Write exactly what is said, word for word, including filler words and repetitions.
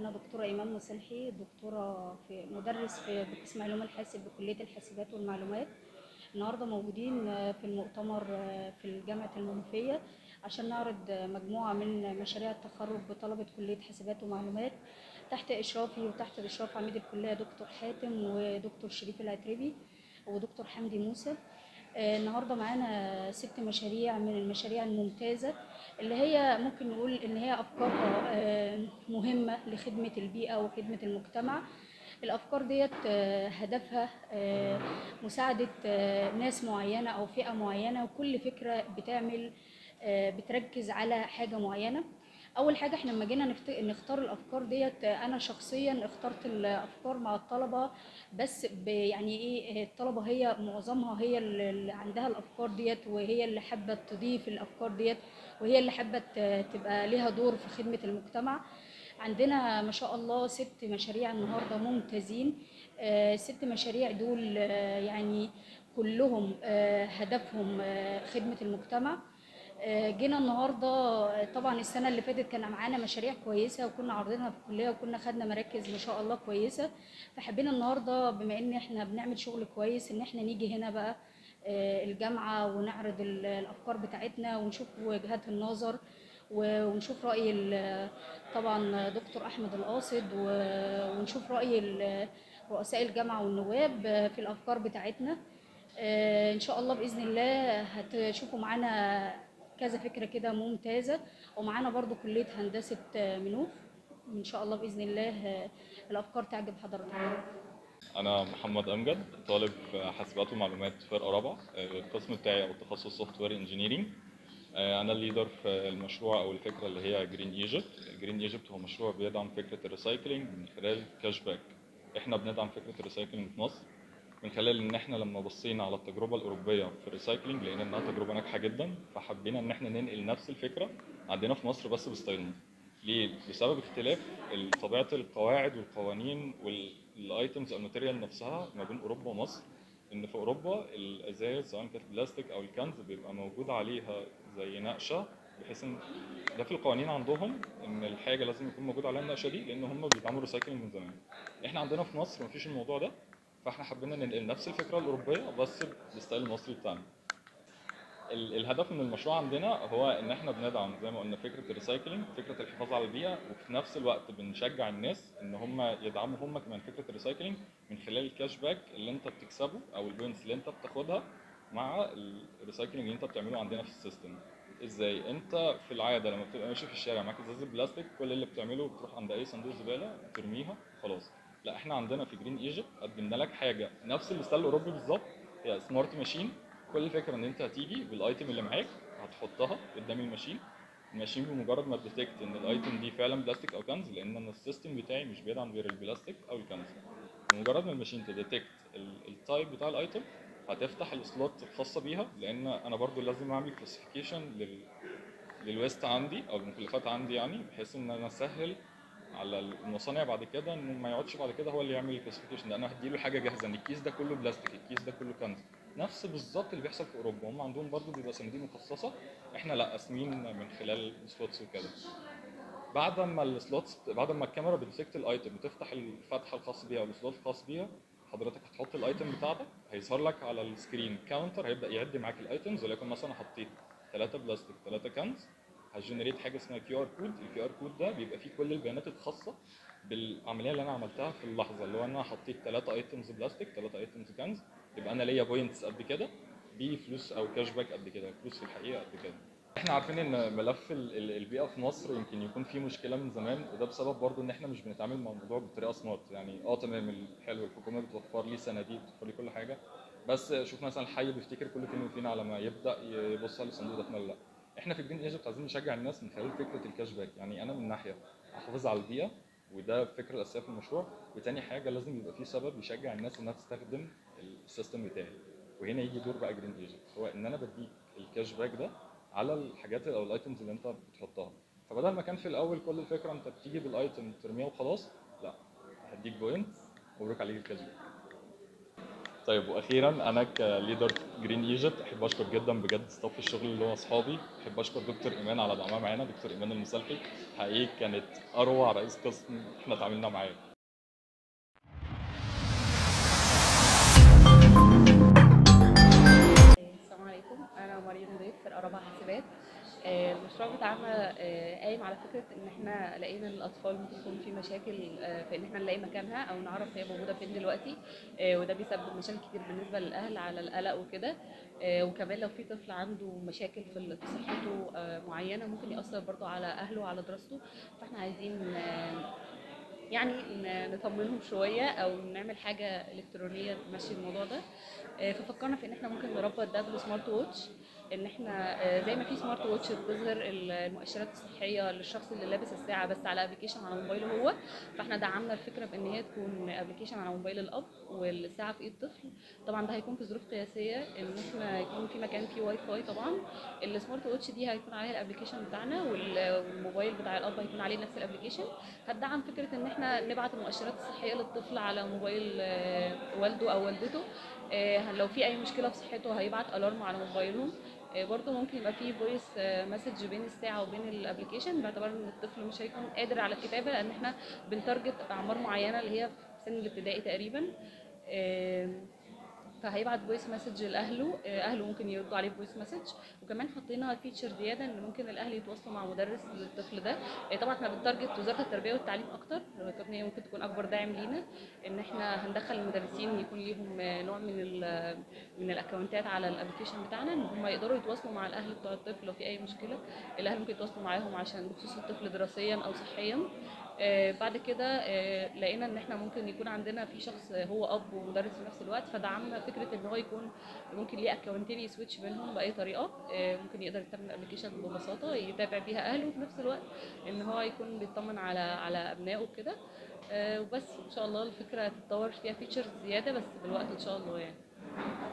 أنا دكتورة إيمان مصلحي، دكتورة في مدرس في بقسم علوم الحاسب بكلية الحاسبات والمعلومات. النهارده موجودين في المؤتمر في جامعة المنوفية عشان نعرض مجموعة من مشاريع التخرج بطلبة كلية حاسبات ومعلومات تحت إشرافي وتحت إشراف عميد الكلية دكتور حاتم ودكتور شريف العتربي ودكتور حمدي موسى. آه، النهارده معانا ست مشاريع من المشاريع الممتازه اللي هي ممكن نقول ان هي افكارها آه، مهمه لخدمه البيئه وخدمه المجتمع. الافكار ديت آه، هدفها آه، مساعده آه، ناس معينه او فئه معينه، وكل فكره بتعمل آه، بتركز على حاجه معينه. اول حاجه احنا لما جينا نفت... نختار الافكار ديت، انا شخصيا اخترت الافكار مع الطلبه، بس ب... يعني ايه، الطلبه هي معظمها هي اللي عندها الافكار ديت، وهي اللي حابه تضيف الافكار ديت، وهي اللي حابه ت- تبقى ليها دور في خدمه المجتمع. عندنا ما شاء الله ست مشاريع النهارده ممتازين. آه، ست مشاريع دول آه، يعني كلهم آه، هدفهم آه، خدمه المجتمع. آه، جينا النهارده، آه، طبعا السنه اللي فاتت كان معانا مشاريع كويسه وكنا عارضينها في الكليه وكنا خدنا مراكز ما شاء الله كويسه. فحبينا النهارده بما ان احنا بنعمل شغل كويس ان احنا نيجي هنا بقى آه، الجامعه ونعرض ال- الافكار بتاعتنا ونشوف وجهات النظر و- ونشوف راي ال- طبعا دكتور احمد القاصد و- ونشوف راي ال- رؤساء الجامعه والنواب آه، في الافكار بتاعتنا. آه، ان شاء الله باذن الله هتشوفوا معانا كذا فكره كده ممتازه. ومعانا برضو كليه هندسه آه، منوف. ان شاء الله باذن الله آه، الافكار تعجب حضرتك. انا محمد امجد، طالب في حاسبات ومعلومات فرقه رابعه. القسم بتاعي او التخصص سوفت وير انجينيرنج. انا الليدر في المشروع او الفكره اللي هي جرين ايجيبت. جرين ايجيبت هو مشروع بيدعم فكره الريسايكلينج من خلال كاش باك. احنا بندعم فكره الريسايكلينج في مصر من خلال ان احنا لما بصينا على التجربه الاوروبيه في الريسايكلينج لقينا انها تجربه ناجحه جدا، فحبينا ان احنا ننقل نفس الفكره عندنا في مصر بس بستايلنا. ليه؟ بسبب اختلاف طبيعه القواعد والقوانين والايتمز او الماتيريال نفسها ما بين اوروبا ومصر. ان في اوروبا الازاز سواء كانت بلاستيك او الكنز بيبقى موجود عليها زي نقشه، بحيث ان ده في القوانين عندهم ان الحاجه لازم يكون موجود عليها النقشه دي لان هم بيتعاملوا ريسايكلينج من زمان. احنا عندنا في مصر مفيش الموضوع ده، فاحنا حبينا ننقل نفس الفكره الاوروبيه بس بالستايل المصري بتاعنا. ال- الهدف من المشروع عندنا هو ان احنا بندعم زي ما قلنا فكره الريسايكلينج، فكره الحفاظ على البيئه، وفي نفس الوقت بنشجع الناس ان هم يدعموا هم كمان فكره الريسايكلينج من خلال الكاش باك اللي انت بتكسبه او البوينتس اللي انت بتاخدها مع الريسايكلينج اللي انت بتعمله عندنا في السيستم. ازاي؟ انت في العاده لما بتبقى ماشي في الشارع معاك ازازه بلاستيك، كل اللي بتعمله بتروح عند اي صندوق زباله ترميها خلاص. لا، احنا عندنا في جرين ايجيبت قدمنا لك حاجه نفس الستايل الاوروبي بالظبط. هي سمارت ماشين. كل الفكره ان انت هتيجي بالايتم اللي معاك هتحطها قدام الماشين. الماشين بمجرد ما تديتكت ان الايتم دي فعلا بلاستيك او كنز، لان انا السيستم بتاعي مش بيدعم غير البلاستيك او الكنز. بمجرد ما الماشين تديتكت التايب بتاع الايتم هتفتح السلوت الخاصه بيها، لان انا برضو لازم اعمل كلاسيفيكيشن لل للويست عندي او المخلفات عندي، يعني بحيث ان انا اسهل على المصانع بعد كده انه ما يقعدش بعد كده هو اللي يعمل الكلاسيفيكيشن ده. انا هديله حاجه جاهزه ان الكيس ده كله بلاستيك، الكيس ده كله كنز. نفس بالظبط اللي بيحصل في اوروبا، هم عندهم برضو بيبقى صناديق مخصصه، احنا لا، قاسمين من خلال سلوتس وكده. بعد ما السلوتس بعد ما الكاميرا بتديتكت الايتم وتفتح الفتحه الخاص بيها او السلوت الخاص بيها، حضرتك هتحط الايتم بتاعتك، هيظهر لك على السكرين كاونتر هيبدا يعد معاك الايتمز. ولكن مثلا حطيت ثلاثة بلاستيك ثلاثة كنز، هتجنريت حاجه اسمها كيو ار كود. الكيو ار كود ده بيبقى فيه كل البيانات الخاصه بالعمليه اللي انا عملتها في اللحظه، اللي هو انا حطيت ثلاثة ايتمز بلاستيك ثلاثة ايتمز كنز، يبقى انا ليا بوينتس قد كده، بفلوس او كاش باك قد كده، فلوس في الحقيقه قد كده. احنا عارفين ان ملف ال- ال- البيئه في مصر يمكن يكون فيه مشكله من زمان، وده بسبب برضو ان احنا مش بنتعامل مع الموضوع بطريقه سمارت. يعني اه تمام، حلو، الحكومه بتوفر لي صناديق، بتوفر لي كل حاجه، بس شوف مثلا الحي بيفتكر كل فين وفين على ما يبدا يبص على الصندوق ده اتملى. لا، احنا في جرين ايجيبت عايزين نشجع الناس من خلال فكره الكاش باك. يعني انا من ناحيه احافظ على البيئه، وده الفكره الاساسيه في المشروع، وتاني حاجه لازم يبقى في سبب يشجع الناس انها تستخدم السيستم بتاعي. وهنا يجي دور بقى جرين ايجيبت، هو ان انا بديك الكاش باك ده على الحاجات او الايتمز اللي انت بتحطها. فبدل ما كان في الاول كل الفكره انت بتيجي بالايتم ترميها وخلاص، لا، هديك بوينت، مبروك عليك الكاش باك. طيب واخيرا انا كليدر جرين ايجيبت احب اشكر جدا بجد ستاف الشغل اللي هو اصحابي. احب اشكر دكتور ايمان على دعمها معانا، دكتور ايمان المسلحي حقيقي كانت اروع رئيس قسم احنا اتعاملنا معاه. السلام عليكم، أنا مريم ضيف في الأربع حاسبات. آه، المشروع بتاعنا آه، قايم على فكرة إن إحنا لقينا إن الأطفال ممكن يكون في مشاكل آه، في إن إحنا نلاقي مكانها أو نعرف هي موجودة فين دلوقتي. آه، وده بيسبب مشاكل كتير بالنسبة للأهل على القلق وكده. آه، وكمان لو في طفل عنده مشاكل في في صحته آه، معينة ممكن يأثر برضه على أهله وعلى دراسته. فإحنا عايزين آه، يعني ن- نطمنهم شويه او نعمل حاجه الكترونيه تمشي الموضوع ده. آه، ففكرنا في ان احنا ممكن نربط ده بالسمارت ووتش، ان احنا آه، زي ما في سمارت ووتش بتظهر المؤشرات الصحيه للشخص اللي لابس الساعه بس على ابلكيشن على موبايله هو. فاحنا دعمنا الفكره بان هي تكون ابلكيشن على موبايل الاب والساعه في ايد الطفل. طبعا ده هيكون في ظروف قياسيه ان احنا يكون في مكان فيه واي فاي. طبعا السمارت ووتش دي هيكون عليها الابلكيشن بتاعنا وال- والموبايل بتاع الاب هيكون عليه نفس الابلكيشن. هتدعم فكره ان احنا نبعت المؤشرات الصحيه للطفل على موبايل آه، والده او والدته. آه، لو في اي مشكله في صحته هيبعت الارم على موبايلهم. آه، برضه ممكن يبقى في فويس مسج بين الساعه وبين الابلكيشن، باعتبار ان الطفل مش هيكون قادر على الكتابه لان احنا بنتارجت اعمار معينه اللي هي في سن الابتدائي تقريبا. آم، فهيبعت فويس مسج لاهله، آه، اهله ممكن يردوا عليه فويس مسج. وكمان حطينا فيتشر زياده ان ممكن الاهل يتواصلوا مع مدرس للطفل ده. آه، طبعا احنا بنتارجت وزاره التربيه والتعليم اكتر، لان هي ممكن تكون اكبر داعم لينا. ان احنا هندخل المدرسين يكون ليهم آه، نوع من ال من الاكونتات على الابلكيشن بتاعنا، ان هم يقدروا يتواصلوا مع الاهل بتوع الطفل لو في اي مشكله. الاهل ممكن يتواصلوا معاهم عشان بخصوص الطفل دراسيا او صحيا. آه، بعد كده آه، لقينا ان احنا ممكن يكون عندنا في شخص هو اب ومدرس في نفس الوقت، فدعمنا فكره ان هو يكون ممكن ليه اكونتين يسويتش بينهم باي طريقه. آه، ممكن يقدر يستخدم الابلكيشن ببساطه يتابع بيها اهله وفي نفس الوقت ان هو يكون بيطمن على على ابنائه وكده. آه، وبس ان شاء الله الفكره تتطور فيها فيتشرز زياده بس بالوقت ان شاء الله يعني.